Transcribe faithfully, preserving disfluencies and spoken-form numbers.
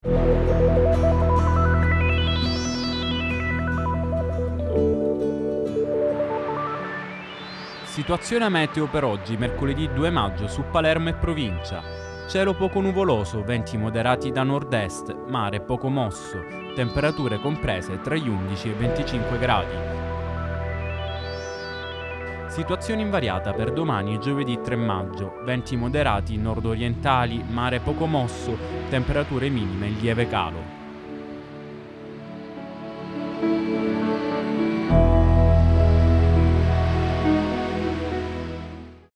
Situazione meteo per oggi, mercoledì due maggio, su Palermo e provincia. Cielo poco nuvoloso, venti moderati da nord-est, mare poco mosso, temperature comprese tra gli undici e i venticinque gradi. Situazione invariata per domani e giovedì tre maggio, venti moderati nord-orientali, mare poco mosso, temperature minime in lieve calo.